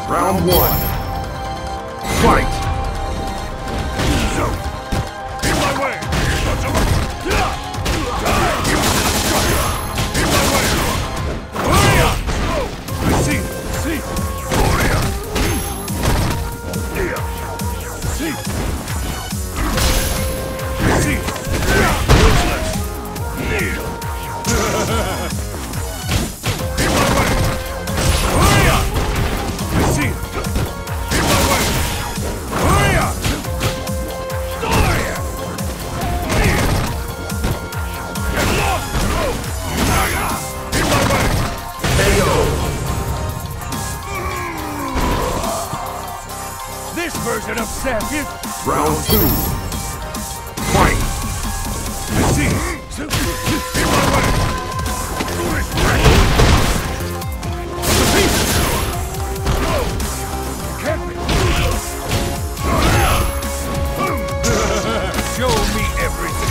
Round one. Fight! In my way! In my way! See! See! See! See! Useless! In my way! See! In my way! Get lost! In my way! KO! This version of Seth is... Round two. Fight! See! In my way! Can't be! Show me everything!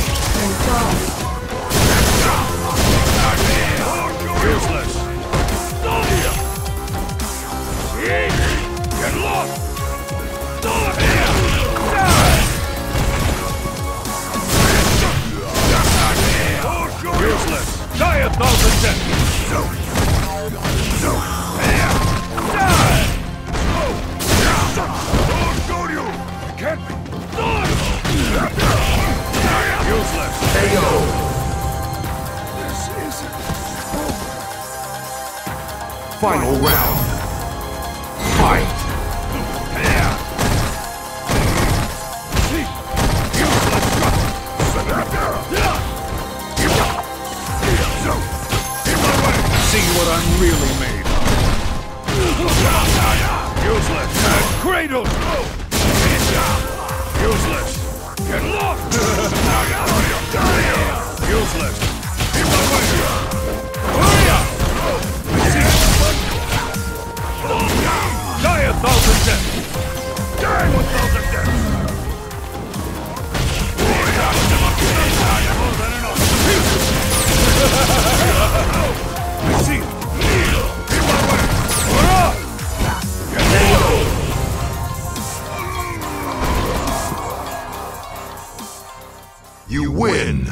Useless! Get lost! Useless! Die 1,000 deaths! Can't be! Useless! KO! This isn't... Final round. Fight! See what I'm really made of. Useless. Cradled. Useless. Get lost. Useless. In my way. Die 1,000 deaths. Die 1,000 deaths. See! You win!